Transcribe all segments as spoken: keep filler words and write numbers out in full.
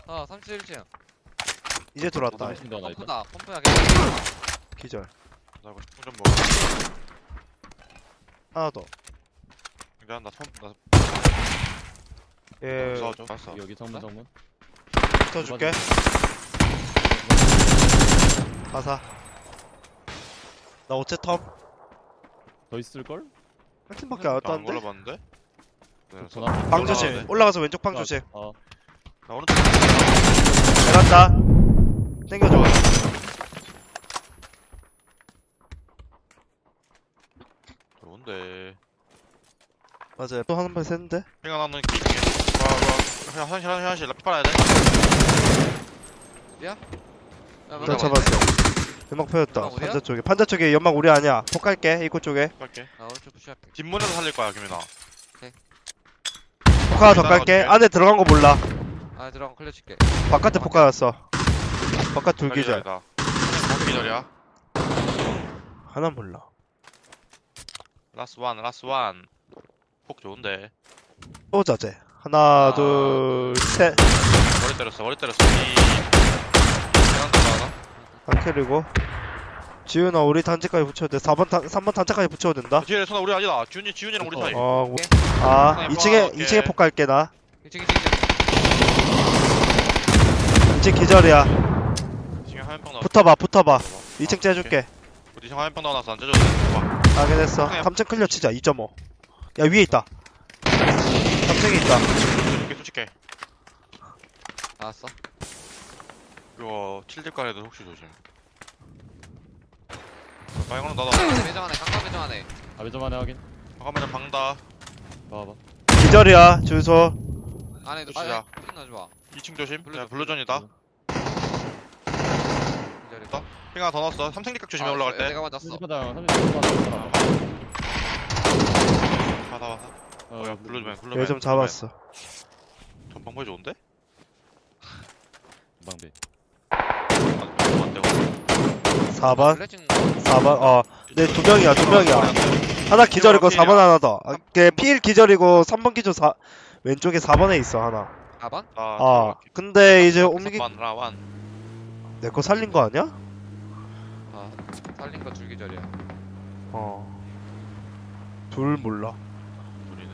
어 삼십일 층 이제 들어왔다. 삼십일 층 하나 있다. 펌프다 펌프야 괜찮아. 기절. 나 이거 스폰 좀 먹어. 하나 더. 미안 나 선, 나 예. 써줘. 봤어. 여기 정문 정문. 붙어줄게. 가사. 나 어째 텀? 더 있을걸? 한 팀밖에 안 나안 왔다는데? 골라봤는데. 네, 전화. 방 올라가야 조심. 돼. 올라가서 왼쪽 방 조심. 어. 나 오른쪽. 내렸다. 땡겨줘. 좋은데. 맞아요. 또 한 번 샜는데? 핑가 나는 기 중에. 와, 와. 화장실, 화장실, 라피 빨아야 돼. 야 나 뭐라 잡았어. 연막 펴졌다. 연막 어디야? 판자 쪽에. 판자 쪽에 연막 우리 아니야. 폭 갈게. 입구 쪽에. 갈게. 나 오른쪽 푸시할게. 뒷문에서 살릴 거야, 김민아. 폭 하나 더 깔게. 안에 들어간 거 몰라. 아 들어가 클리어 칠게. 바깥에 폭 깔았어. 바깥 둘 기절. 기절이다. 한 기절이야. 하나 몰라. 라스 원, 라스 원. 폭 좋은데. 또 자제. 하나, 아. 둘, 셋. 머리 때렸어, 머리 때렸어. 이. 계단 들어가나? 안 캐리고. 지훈아, 우리 단체까지 붙여도 돼. 사 번 단, 삼 번 단체까지 붙여도 된다. 뒤에 손아 우리 아니다. 지훈이, 지훈이랑 우리 사이. 어, 우- 아, 오케이. 이 층에, 오케이. 이 층에 폭 갈게, 나. 이층 이층 이층. 이 층 기절이야. 지금 화면병 나왔어. 붙어봐, 붙어봐. 이 층 째줄게. 우리 지금 화면병 나와서 안 째줘도 돼. 봐. 확인했어. 그냥- 삼 층 클리어 치자, 이 점 오. 야, 위에 있다. 삼 층에 있다. 솔직히 솔직해. 나왔어. 이거 칠집간에도 혹시 조심. 아 이거는 나다. 매점 안에 강가 매점 안에. 아 매점 안에 확인. 화면에 방다. 봐봐. 기절이야, 주소. 안에도 시작. 아 핑 넣어줘봐. 이 층 조심. 블루존, 야 블루존이다. 기다렸다. 핑 하나 더 넣었어. 삼층 립각 조심해 아, 올라갈 때. 내가 맞았어. 삼십파장 삼십파장. 받아 받아. 어, 야 블루존 블루존. 얘 좀 잡았어. 전방 보여 좋은데? 방배. 안 되고. 사 번, 블랙징 사 번, 어. 네, 두 명이야, 두 명이야. 하나 기절이고 사 번 하나 더. 아, 걔 필 기절이고 삼 번 기절 사, 왼쪽에 사 번에 있어, 하나. 사 번? 아. 아, 근데 이제 옮기, 만 라완. 내 거 살린 거 아니야? 아 살린 거 줄기절이야. 어. 둘 몰라. 둘이네.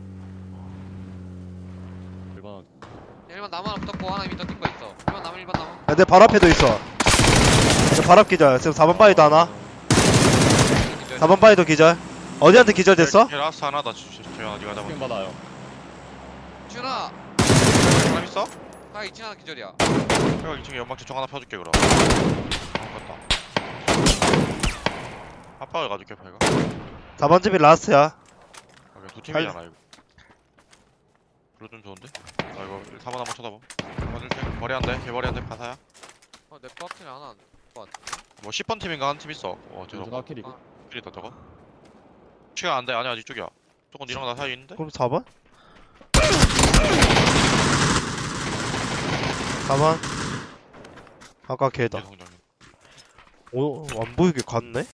일반. 일 번 나무 하나 붙었고 하나 이미 던진 거 있어. 일 번 나무 일 번 나무. 야, 내 발 앞에도 있어. 내 발 앞 기절. 지금 사 번 바위도 하나. 사 번 바위도 기절. 어디한테 기절됐어? 걔 라스트 하나다. 재현아 니가 잡아. 스킨 받아요. 준아. 사람 있어? 아 이 층 하나 기절이야. 내가 이 층에 연막 대충 하나 펴줄게 그럼. 어 갔다. 아빠가 가줄게 파이가. 사 번 집이 라스트야. 아, 두 팀이잖아 이거. 블루존 좋은데? 나 이거 사 번 한번 쳐다봐. 맞을 때 머리 한 대, 개머리 한 대 가사야. 어내 빡치네 하나. 뭐 십 번 팀인가 한 팀 있어. 어 저거. 전화 킬이고. 필이다 저거. 시간 안 돼. 아니야 이쪽이야. 조금 니랑 나 사이 있는데? 그럼 사 번? 사 번? 아까 걔다. 성장님. 오, 안 보이게 갔네?